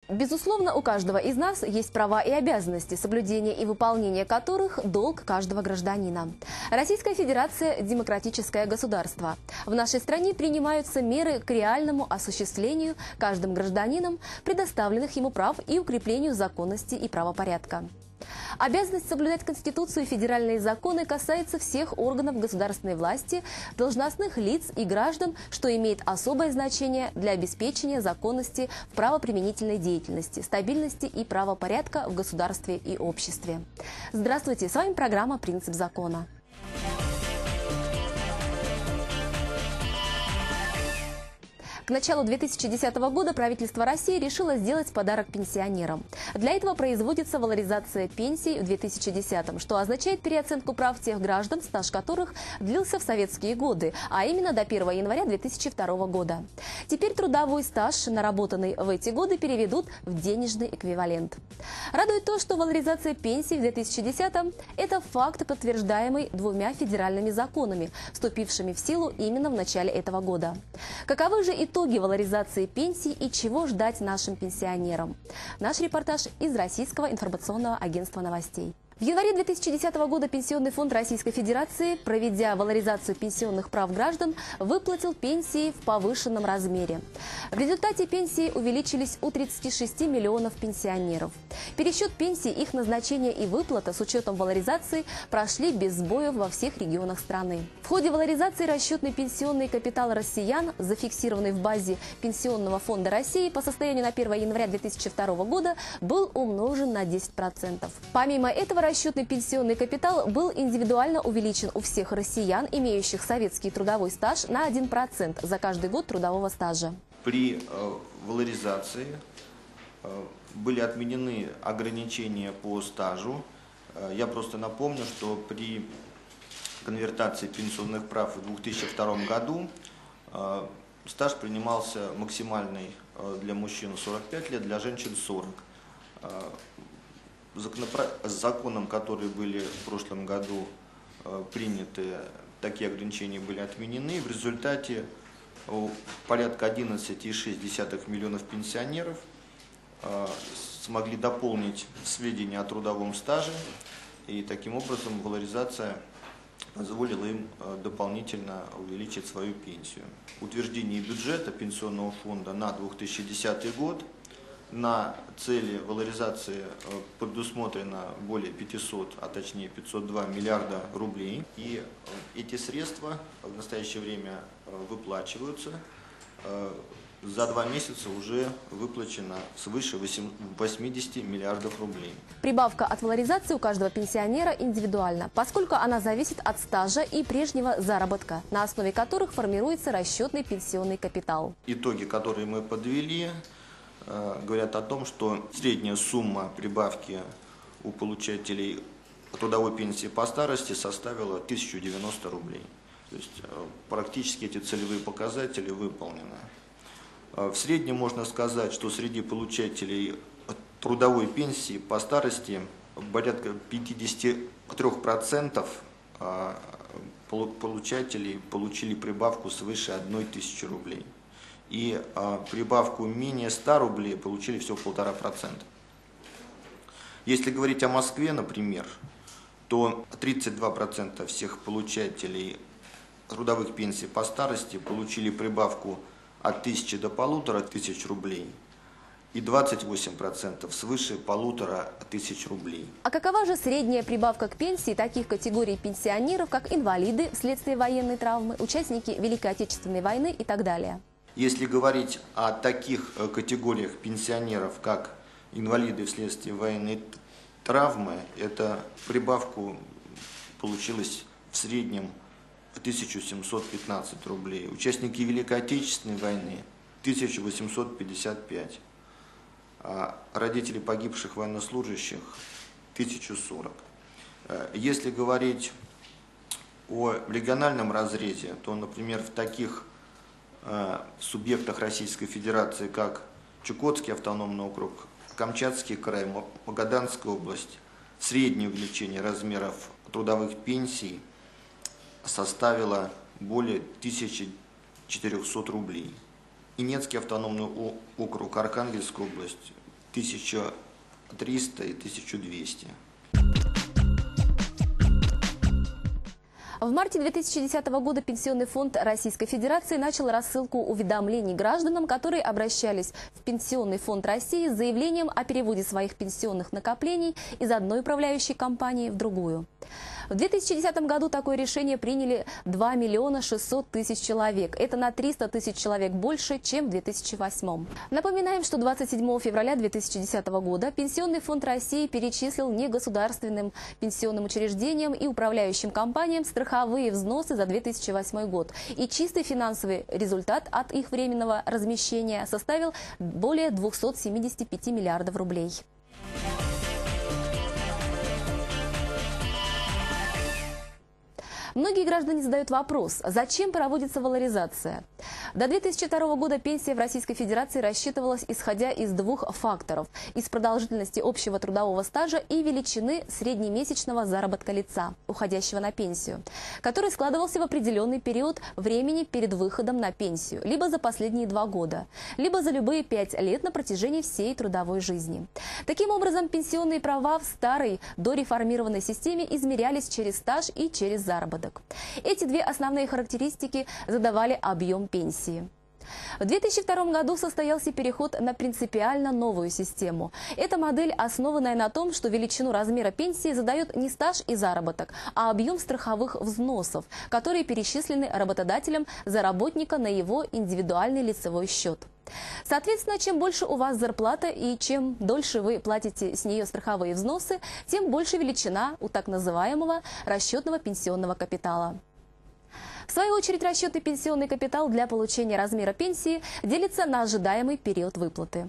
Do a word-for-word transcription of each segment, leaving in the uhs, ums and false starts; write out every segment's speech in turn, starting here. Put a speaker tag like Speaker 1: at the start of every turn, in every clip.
Speaker 1: Безусловно, у каждого из нас есть права и обязанности, соблюдение и выполнение которых – долг каждого гражданина. Российская Федерация – демократическое государство. В нашей стране принимаются меры к реальному осуществлению каждым гражданином предоставленных ему прав и укреплению законности и правопорядка. Обязанность соблюдать Конституцию и федеральные законы касается всех органов государственной власти, должностных лиц и граждан, что имеет особое значение для обеспечения законности в правоприменительной деятельности, стабильности и правопорядка в государстве и обществе. Здравствуйте, с вами программа «Принцип закона». К началу две тысячи десятого года правительство России решило сделать подарок пенсионерам. Для этого производится валоризация пенсий в две тысячи десятом, что означает переоценку прав тех граждан, стаж которых длился в советские годы, а именно до первого января две тысячи второго года. Теперь трудовой стаж, наработанный в эти годы, переведут в денежный эквивалент. Радует то, что валоризация пенсий в две тысячи десятом – это факт, подтверждаемый двумя федеральными законами, вступившими в силу именно в начале этого года. Каковы же итоги Итоги валоризации пенсий и чего ждать нашим пенсионерам? Наш репортаж из Российского информационного агентства новостей. В январе две тысячи десятого года Пенсионный фонд Российской Федерации, проведя валоризацию пенсионных прав граждан, выплатил пенсии в повышенном размере. В результате пенсии увеличились у тридцати шести миллионов пенсионеров. Пересчет пенсий, их назначение и выплата с учетом валоризации прошли без сбоев во всех регионах страны. В ходе валоризации расчетный пенсионный капитал россиян, зафиксированный в базе Пенсионного фонда России по состоянию на первое января две тысячи второго года, был умножен на десять процентов. Помимо этого, расчетный пенсионный капитал был индивидуально увеличен у всех россиян, имеющих советский трудовой стаж, на один процент за каждый год трудового стажа.
Speaker 2: При э, валоризации э, были отменены ограничения по стажу. Э, я просто напомню, что при конвертации пенсионных прав в две тысячи втором году э, стаж принимался максимальный э, для мужчин сорок пять лет, для женщин сорок. Э, С законом, которые были в прошлом году э, приняты, такие ограничения были отменены. В результате э, порядка одиннадцати и шесть десятых миллионов пенсионеров э, смогли дополнить сведения о трудовом стаже, и таким образом валоризация позволила им э, дополнительно увеличить свою пенсию. Утверждение бюджета Пенсионного фонда на две тысячи десятый год. На цели валоризации предусмотрено более пятисот, а точнее пятьсот два миллиарда рублей. И эти средства в настоящее время выплачиваются. За два месяца уже выплачено свыше восьмидесяти миллиардов рублей.
Speaker 1: Прибавка от валоризации у каждого пенсионера индивидуальна, поскольку она зависит от стажа и прежнего заработка, на основе которых формируется расчетный пенсионный капитал.
Speaker 2: Итоги, которые мы подвели, говорят о том, что средняя сумма прибавки у получателей трудовой пенсии по старости составила тысячу девяносто рублей. То есть практически эти целевые показатели выполнены. В среднем можно сказать, что среди получателей трудовой пенсии по старости порядка пятидесяти трёх процентов получателей получили прибавку свыше одной тысячи рублей. И а, прибавку менее ста рублей получили всего полтора процента. Если говорить о Москве, например, то тридцать два процента всех получателей трудовых пенсий по старости получили прибавку от тысячи до полутора тысяч рублей, и двадцать восемь процентов свыше полутора тысяч рублей.
Speaker 1: А какова же средняя прибавка к пенсии таких категорий пенсионеров, как инвалиды вследствие военной травмы, участники Великой Отечественной войны и так далее?
Speaker 2: Если говорить о таких категориях пенсионеров, как инвалиды вследствие военной травмы, это прибавку получилось в среднем тысяча семьсот пятнадцать рублей. Участники Великой Отечественной войны – тысяча восемьсот пятьдесят пять. А родители погибших военнослужащих – тысяча сорок. Если говорить о региональном разрезе, то, например, в таких в субъектах Российской Федерации, как Чукотский автономный округ, Камчатский край, Магаданская область, среднее увеличение размеров трудовых пенсий составило более тысячи четырёхсот рублей. И Ненецкий автономный округ, Архангельская область, тысяча триста и тысяча двести.
Speaker 1: В марте две тысячи десятого года Пенсионный фонд Российской Федерации начал рассылку уведомлений гражданам, которые обращались в Пенсионный фонд России с заявлением о переводе своих пенсионных накоплений из одной управляющей компании в другую. В две тысячи десятом году такое решение приняли два миллиона шестьсот тысяч человек. Это на триста тысяч человек больше, чем в две тысячи восьмом. Напоминаем, что двадцать седьмого февраля две тысячи десятого года Пенсионный фонд России перечислил негосударственным пенсионным учреждениям и управляющим компаниям страховые взносы за две тысячи восьмой год. И чистый финансовый результат от их временного размещения составил более двухсот семидесяти пяти миллиардов рублей. Многие граждане задают вопрос, зачем проводится валоризация? До две тысячи второго года пенсия в Российской Федерации рассчитывалась исходя из двух факторов – из продолжительности общего трудового стажа и величины среднемесячного заработка лица, уходящего на пенсию, который складывался в определенный период времени перед выходом на пенсию, либо за последние два года, либо за любые пять лет на протяжении всей трудовой жизни. Таким образом, пенсионные права в старой дореформированной системе измерялись через стаж и через заработок. Эти две основные характеристики задавали объем пенсии. В две тысячи втором году состоялся переход на принципиально новую систему. Эта модель, основанная на том, что величину размера пенсии задает не стаж и заработок, а объем страховых взносов, которые перечислены работодателем за работника на его индивидуальный лицевой счет. Соответственно, чем больше у вас зарплата и чем дольше вы платите с нее страховые взносы, тем больше величина у так называемого расчетного пенсионного капитала. В свою очередь, расчетный пенсионный капитал для получения размера пенсии делится на ожидаемый период выплаты.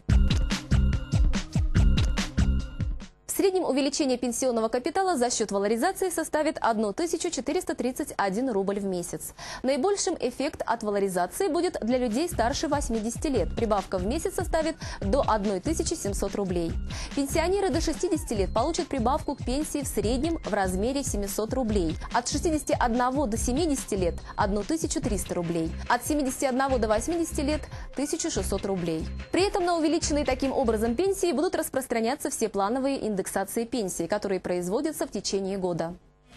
Speaker 1: В среднем увеличение пенсионного капитала за счет валоризации составит тысячу четыреста тридцать один рубль в месяц. Наибольшим эффект от валоризации будет для людей старше восьмидесяти лет. Прибавка в месяц составит до тысячи семисот рублей. Пенсионеры до шестидесяти лет получат прибавку к пенсии в среднем в размере семисот рублей. От шестидесяти одного до семидесяти лет – тысячу триста рублей. От семидесяти одного до восьмидесяти лет – тысячу шестьсот рублей. При этом на увеличенные таким образом пенсии будут распространяться все плановые индексации пенсии, которые производятся в течение года.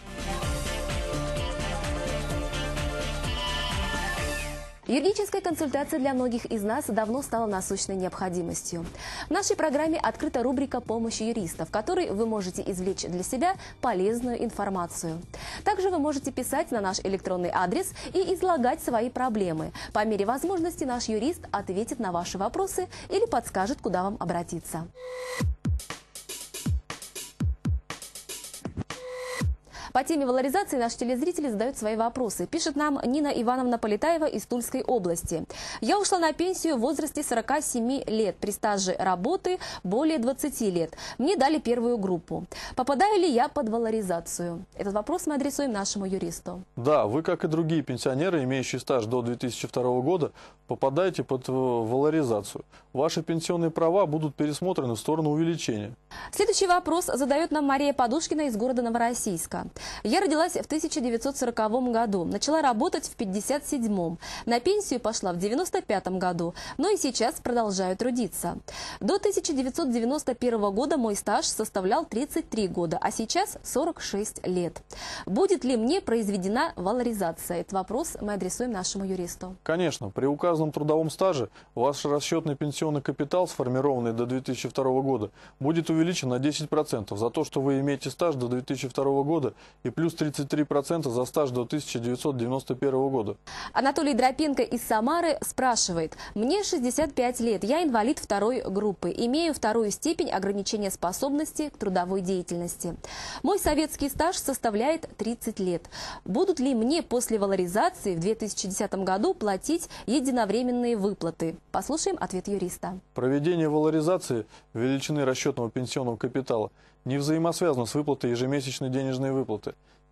Speaker 1: Юридическая консультация для многих из нас давно стала насущной необходимостью. В нашей программе открыта рубрика «Помощь юриста», в которой вы можете извлечь для себя полезную информацию. Также вы можете писать на наш электронный адрес и излагать свои проблемы. По мере возможности наш юрист ответит на ваши вопросы или подскажет, куда вам обратиться. По теме валоризации наши телезрители задают свои вопросы. Пишет нам Нина Ивановна Полетаева из Тульской области. «Я ушла на пенсию в возрасте сорока семи лет, при стаже работы более двадцати лет. Мне дали первую группу. Попадаю ли я под валоризацию?» Этот вопрос мы адресуем нашему юристу.
Speaker 3: Да, вы, как и другие пенсионеры, имеющие стаж до две тысячи второго года, попадаете под валоризацию. Ваши пенсионные права будут пересмотрены в сторону увеличения.
Speaker 1: Следующий вопрос задает нам Мария Подушкина из города Новороссийска. «Я родилась в тысяча девятьсот сороковом году, начала работать в пятьдесят седьмом. На пенсию пошла в девяносто пятом году, но и сейчас продолжаю трудиться. До тысяча девятьсот девяносто первого года мой стаж составлял тридцать три года, а сейчас сорок шесть лет. Будет ли мне произведена валоризация?» Этот вопрос мы адресуем нашему юристу.
Speaker 3: Конечно, при указанном трудовом стаже ваш расчетный пенсионный капитал, сформированный до две тысячи второго года, будет увеличен на десять процентов за то, что вы имеете стаж до две тысячи второго года, и плюс тридцать три процента за стаж до тысяча девятьсот девяносто первого года.
Speaker 1: Анатолий Дропенко из Самары спрашивает. «Мне шестьдесят пять лет, я инвалид второй группы, имею вторую степень ограничения способности к трудовой деятельности. Мой советский стаж составляет тридцать лет. Будут ли мне после валоризации в две тысячи десятом году платить единовременные выплаты?» Послушаем ответ юриста.
Speaker 3: Проведение валоризации величины расчетного пенсионного капитала не взаимосвязано с выплатой ежемесячной денежной выплаты.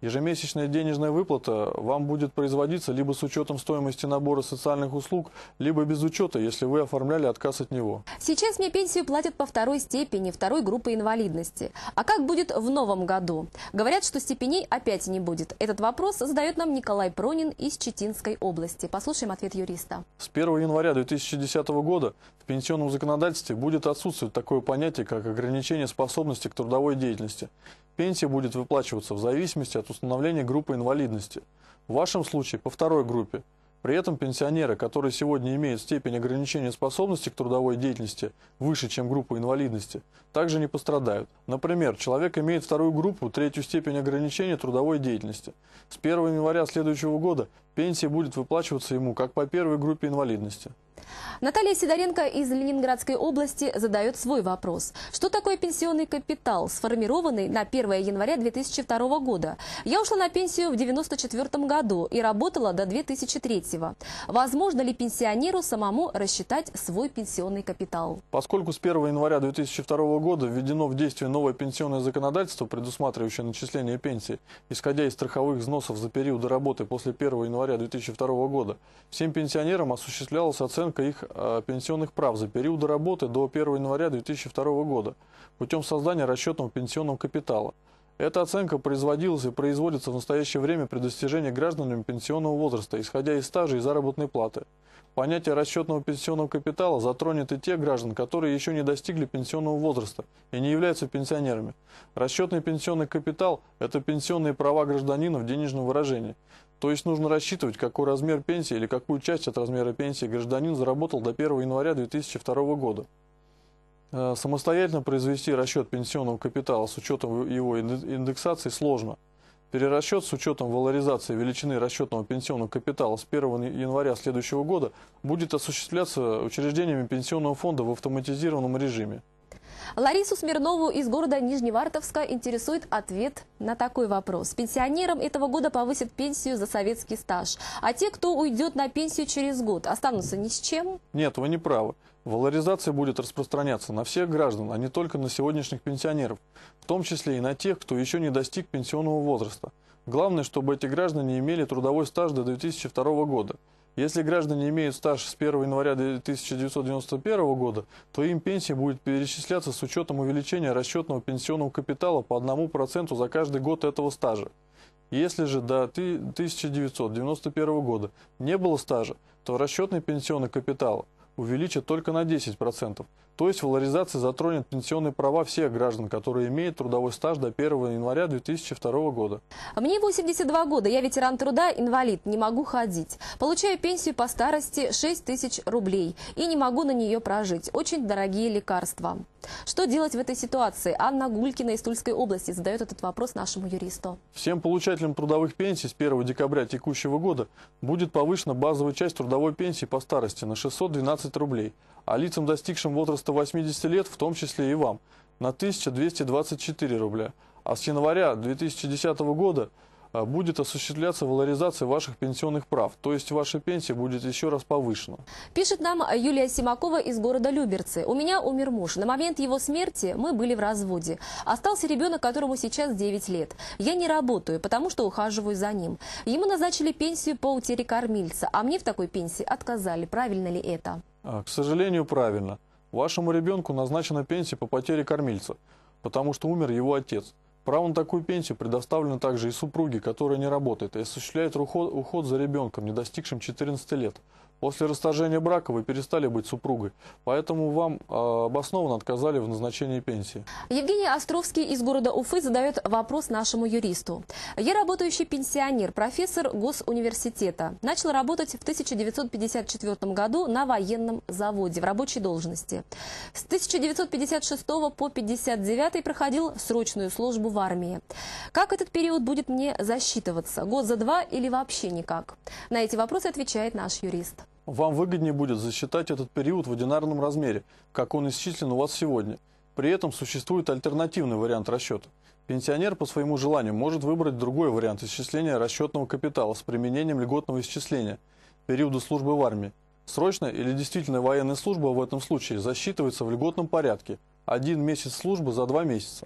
Speaker 3: Ежемесячная денежная выплата вам будет производиться либо с учетом стоимости набора социальных услуг, либо без учета, если вы оформляли отказ от него.
Speaker 1: Сейчас мне пенсию платят по второй степени, второй группы инвалидности. А как будет в новом году? Говорят, что степеней опять не будет. Этот вопрос задает нам Николай Пронин из Читинской области. Послушаем ответ юриста.
Speaker 3: С первого января две тысячи десятого года в пенсионном законодательстве будет отсутствовать такое понятие, как ограничение способности к трудовой деятельности. Пенсия будет выплачиваться в зависимости от установления группы инвалидности. В вашем случае по второй группе. При этом пенсионеры, которые сегодня имеют степень ограничения способности к трудовой деятельности выше, чем группа инвалидности, также не пострадают. Например, человек имеет вторую группу, третью степень ограничения трудовой деятельности. С первого января следующего года пенсия будет выплачиваться ему как по первой группе инвалидности.
Speaker 1: Наталья Сидоренко из Ленинградской области задает свой вопрос. Что такое пенсионный капитал, сформированный на первое января две тысячи второго года? Я ушла на пенсию в девяносто четвёртом году и работала до две тысячи третьего. Возможно ли пенсионеру самому рассчитать свой пенсионный капитал?
Speaker 3: Поскольку с первого января две тысячи второго года введено в действие новое пенсионное законодательство, предусматривающее начисление пенсии, исходя из страховых взносов за периоды работы после первого января две тысячи второго года, всем пенсионерам осуществлялась оценка их э, пенсионных прав за периоды работы до первого января две тысячи второго года путем создания расчетного пенсионного капитала. Эта оценка производилась и производится в настоящее время при достижении гражданами пенсионного возраста, исходя из стажа и заработной платы. Понятие расчетного пенсионного капитала затронет и тех граждан, которые еще не достигли пенсионного возраста и не являются пенсионерами. Расчетный пенсионный капитал – это пенсионные права гражданина в денежном выражении. То есть нужно рассчитывать, какой размер пенсии или какую часть от размера пенсии гражданин заработал до первого января две тысячи второго года. Самостоятельно произвести расчет пенсионного капитала с учетом его индексации сложно. Перерасчет с учетом валоризации величины расчетного пенсионного капитала с первого января следующего года будет осуществляться учреждениями пенсионного фонда в автоматизированном режиме.
Speaker 1: Ларису Смирнову из города Нижневартовска интересует ответ на такой вопрос. Пенсионерам этого года повысят пенсию за советский стаж. А те, кто уйдет на пенсию через год, останутся ни с чем?
Speaker 3: Нет, вы не правы. Валоризация будет распространяться на всех граждан, а не только на сегодняшних пенсионеров, в том числе и на тех, кто еще не достиг пенсионного возраста. Главное, чтобы эти граждане имели трудовой стаж до две тысячи второго года. Если граждане имеют стаж с первого января тысяча девятьсот девяносто первого года, то им пенсия будет перечисляться с учетом увеличения расчетного пенсионного капитала по одному проценту за каждый год этого стажа. Если же до тысяча девятьсот девяносто первого года не было стажа, то расчетный пенсионный капитал увеличат только на десять процентов. То есть валоризация затронет пенсионные права всех граждан, которые имеют трудовой стаж до первого января две тысячи второго года.
Speaker 1: Мне восемьдесят два года, я ветеран труда, инвалид, не могу ходить. Получаю пенсию по старости шесть тысяч рублей и не могу на нее прожить. Очень дорогие лекарства. Что делать в этой ситуации? Анна Гулькина из Тульской области задает этот вопрос нашему юристу.
Speaker 3: Всем получателям трудовых пенсий с первого декабря текущего года будет повышена базовая часть трудовой пенсии по старости на шестьсот двенадцать рублей, а лицам, достигшим возраста восьмидесяти лет, в том числе и вам, на тысячу двести двадцать четыре рубля. А с января две тысячи десятого года будет осуществляться валоризация ваших пенсионных прав, то есть ваша пенсия будет еще раз повышена.
Speaker 1: Пишет нам Юлия Симакова из города Люберцы. У меня умер муж. На момент его смерти мы были в разводе. Остался ребенок, которому сейчас девять лет. Я не работаю, потому что ухаживаю за ним. Ему назначили пенсию по утере кормильца, а мне в такой пенсии отказали. Правильно ли это?
Speaker 3: К сожалению, правильно. Вашему ребенку назначена пенсия по потере кормильца, потому что умер его отец. Право на такую пенсию предоставлено также и супруге, которая не работает и осуществляет уход, уход за ребенком, не достигшим четырнадцати лет. После расторжения брака вы перестали быть супругой, поэтому вам э, обоснованно отказали в назначении пенсии.
Speaker 1: Евгений Островский из города Уфы задает вопрос нашему юристу. Я работающий пенсионер, профессор госуниверситета. Начал работать в тысяча девятьсот пятьдесят четвёртом году на военном заводе в рабочей должности. С тысяча девятьсот пятьдесят шестого по пятьдесят девятый проходил срочную службу в армии. Как этот период будет мне засчитываться? Год за два или вообще никак? На эти вопросы отвечает наш юрист.
Speaker 3: Вам выгоднее будет засчитать этот период в одинарном размере, как он исчислен у вас сегодня. При этом существует альтернативный вариант расчета. Пенсионер по своему желанию может выбрать другой вариант исчисления расчетного капитала с применением льготного исчисления периода службы в армии. Срочная или действительная военная служба в этом случае засчитывается в льготном порядке. Один месяц службы за два месяца.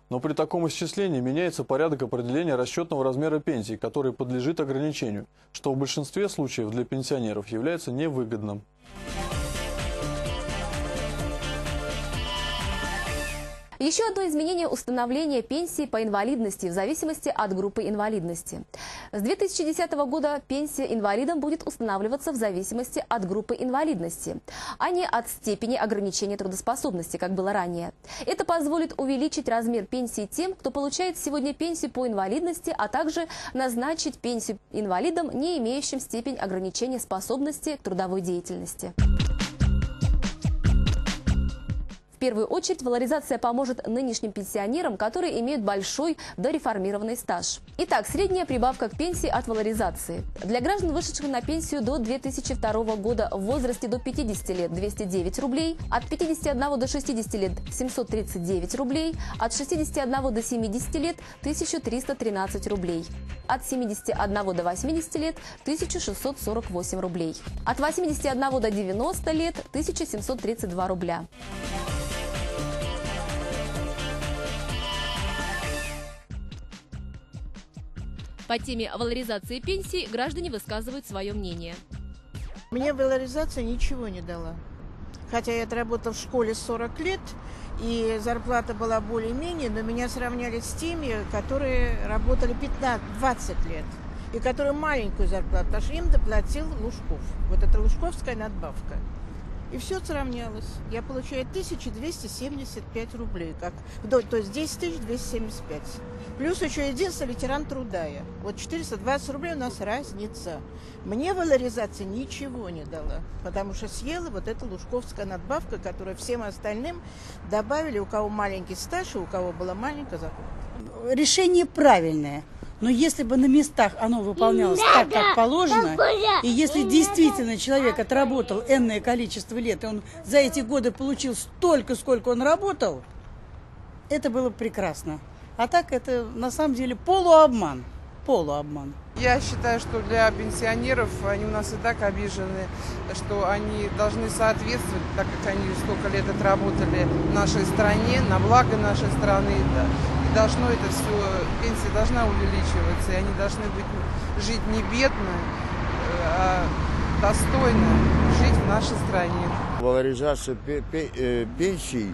Speaker 3: Но при таком исчислении меняется порядок определения расчетного размера пенсии, который подлежит ограничению, что в большинстве случаев для пенсионеров является невыгодным.
Speaker 1: Еще одно изменение – установление пенсии по инвалидности в зависимости от группы инвалидности. С две тысячи десятого года пенсия инвалидам будет устанавливаться в зависимости от группы инвалидности, а не от степени ограничения трудоспособности, как было ранее. Это позволит увеличить размер пенсии тем, кто получает сегодня пенсию по инвалидности, а также назначить пенсию инвалидам, не имеющим степень ограничения способности к трудовой деятельности. В первую очередь, валоризация поможет нынешним пенсионерам, которые имеют большой дореформированный стаж. Итак, средняя прибавка к пенсии от валоризации. Для граждан, вышедших на пенсию до две тысячи второго года в возрасте до пятидесяти лет – двести девять рублей, от пятидесяти одного до шестидесяти лет – семьсот тридцать девять рублей, от шестидесяти одного до семидесяти лет – тысяча триста тринадцать рублей, от семидесяти одного до восьмидесяти лет – тысяча шестьсот сорок восемь рублей, от восьмидесяти одного до девяноста лет – тысяча семьсот тридцать два рубля. По теме валоризации пенсий граждане высказывают свое мнение.
Speaker 4: Мне валоризация ничего не дала. Хотя я отработала в школе сорок лет, и зарплата была более-менее, но меня сравняли с теми, которые работали пятнадцать-двадцать лет, и которые маленькую зарплату, потому что им доплатил Лужков. Вот это лужковская надбавка. И все сравнялось. Я получаю тысячу двести семьдесят пять рублей, как, то есть десять тысяч двести семьдесят пять. Плюс еще единственный ветеран труда я. Вот четыреста двадцать рублей у нас разница. Мне валоризация ничего не дала, потому что съела вот эта лужковская надбавка, которую всем остальным добавили, у кого маленький стаж и у кого была маленькая зарплата.
Speaker 5: Решение правильное. Но если бы на местах оно выполнялось так, как положено, и если действительно человек отработал энное количество лет, и он за эти годы получил столько, сколько он работал, это было прекрасно. А так это на самом деле полуобман. Полуобман.
Speaker 6: Я считаю, что для пенсионеров, они у нас и так обижены, что они должны соответствовать, так как они столько лет отработали в нашей стране, на благо нашей страны. Да. И должно это все, пенсия должна увеличиваться, и они должны быть, жить не бедно, а достойно жить в нашей стране.
Speaker 7: Валоризация пенсий,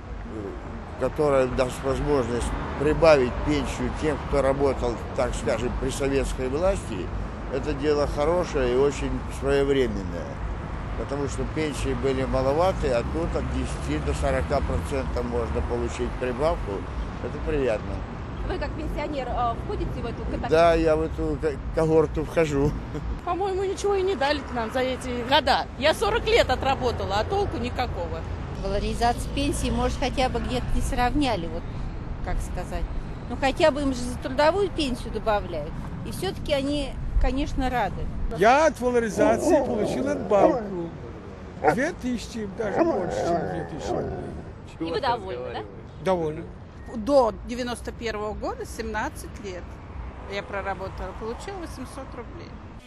Speaker 7: которая даст возможность прибавить пенсию тем, кто работал, так скажем, при советской власти, это дело хорошее и очень своевременное. Потому что пенсии были маловаты, а тут от десяти до сорока процентов можно получить прибавку. Это приятно.
Speaker 1: Вы как пенсионер входите в эту категорию?
Speaker 7: Да, я в эту когорту вхожу.
Speaker 8: По-моему, ничего и не дали нам за эти года. Я сорок лет отработала, а толку никакого.
Speaker 9: Валоризация пенсии, может, хотя бы где-то не сравняли, вот как сказать. Но хотя бы им же за трудовую пенсию добавляют. И все-таки они, конечно, рады.
Speaker 10: Я от валоризации получил надбавку. Две тысячи, даже больше, чем две тысячи.
Speaker 1: И вы довольны, да?
Speaker 10: Довольны.
Speaker 8: До девяносто первого года, семнадцать лет, я проработала, получила восемьсот рублей.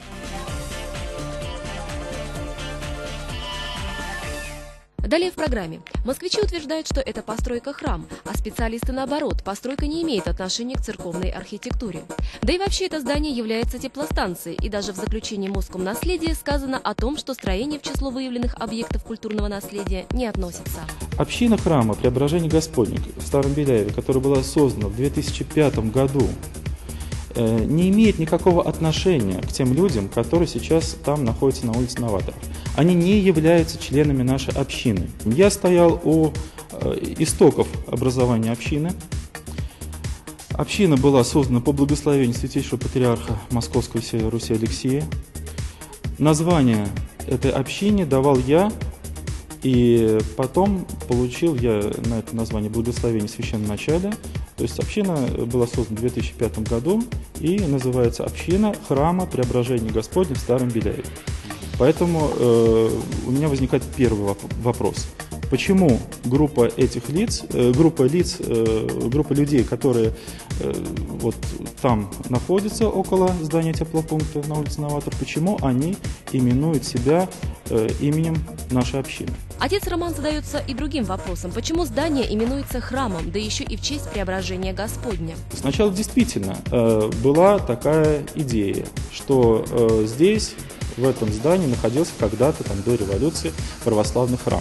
Speaker 1: Далее в программе. Москвичи утверждают, что это постройка храм, а специалисты наоборот, постройка не имеет отношения к церковной архитектуре. Да и вообще это здание является теплостанцией, и даже в заключении Москомнаследия сказано о том, что строение в число выявленных объектов культурного наследия не относится.
Speaker 11: Община храма Преображения Господня в Старом Беляеве, которая была создана в две тысячи пятом году, не имеет никакого отношения к тем людям, которые сейчас там находятся на улице Новаторов. Они не являются членами нашей общины. Я стоял у истоков образования общины. Община была создана по благословению Святейшего Патриарха Московской всей Руси Алексея. Название этой общине давал я, и потом получил я на это название благословение священноначалия. То есть община была создана в две тысячи пятом году и называется община храма Преображения Господня в Старом Беляеве. Поэтому э, у меня возникает первый вопрос. почему группа этих лиц, э, группа лиц, э, группа людей, которые э, вот там находятся около здания теплопункта на улице Новатор, почему они именуют себя э, именем нашей общины.
Speaker 1: Отец Роман задается и другим вопросом. Почему здание именуется храмом, да еще и в честь преображения Господня?
Speaker 11: Сначала действительно э, была такая идея, что э, здесь, в этом здании, находился когда-то, там, до революции, православный храм.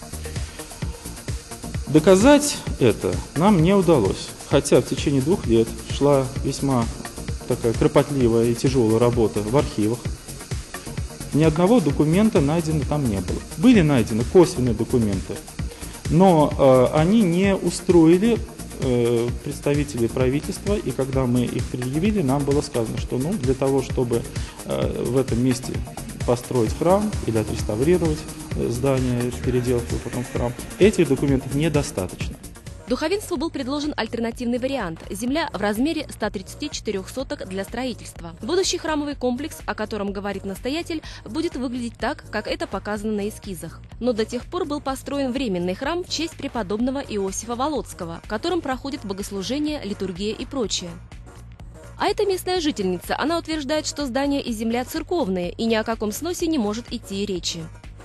Speaker 11: Доказать это нам не удалось, хотя в течение двух лет шла весьма такая кропотливая и тяжелая работа в архивах. Ни одного документа найдено там не было. Были найдены косвенные документы, но э, они не устроили э, представителей правительства, и когда мы их предъявили, нам было сказано, что ну, для того, чтобы э, в этом месте построить храм или отреставрировать здание, переделав его потом в храм, этих документов недостаточно.
Speaker 1: Духовенству был предложен альтернативный вариант – земля в размере ста тридцати четырёх соток для строительства. Будущий храмовый комплекс, о котором говорит настоятель, будет выглядеть так, как это показано на эскизах. Но до тех пор был построен временный храм в честь преподобного Иосифа Володского, в котором проходит богослужение, литургия и прочее. А эта местная жительница, она утверждает, что здание и земля церковные, и ни о каком сносе не может идти речи.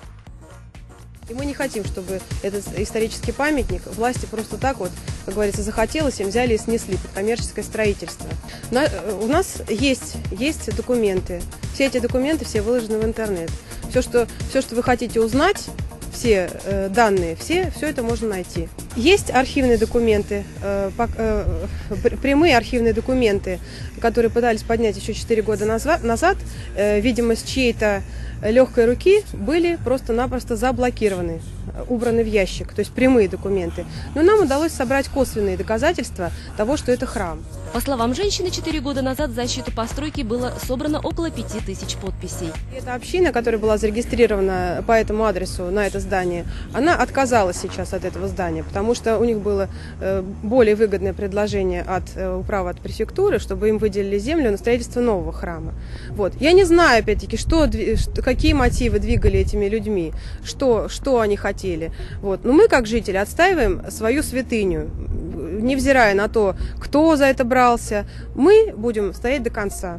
Speaker 12: И мы не хотим, чтобы этот исторический памятник власти просто так вот, как говорится, захотелось, им взяли и снесли под коммерческое строительство. На, у нас есть, есть документы. Все эти документы все выложены в интернет. Все, что, все, что вы хотите узнать, все э, данные, все, все это можно найти. Есть архивные документы, э, по, э, прямые архивные документы, которые пытались поднять еще четыре года назад, назад э, видимо, с чьей-то легкой руки были просто-напросто заблокированы, убраны в ящик, то есть прямые документы. Но нам удалось собрать косвенные доказательства того, что это храм.
Speaker 1: По словам женщины, четыре года назад в защиту постройки было собрано около пяти тысяч подписей.
Speaker 12: Эта община, которая была зарегистрирована по этому адресу на это здание, она отказалась сейчас от этого здания, потому что у них было более выгодное предложение от управы, от префектуры, чтобы им выделили землю на строительство нового храма. Вот. Я не знаю, опять-таки, что, какие мотивы двигали этими людьми, что, что они хотели. Вот. Но мы, как жители, отстаиваем свою святыню, невзирая на то, кто за это брался, мы будем стоять до конца.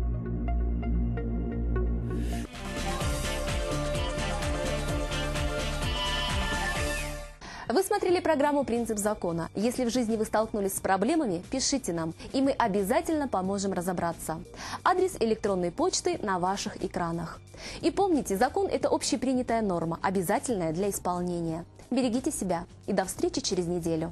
Speaker 1: Вы смотрели программу «Принцип закона». Если в жизни вы столкнулись с проблемами, пишите нам, и мы обязательно поможем разобраться. Адрес электронной почты на ваших экранах. И помните, закон – это общепринятая норма, обязательная для исполнения. Берегите себя и до встречи через неделю.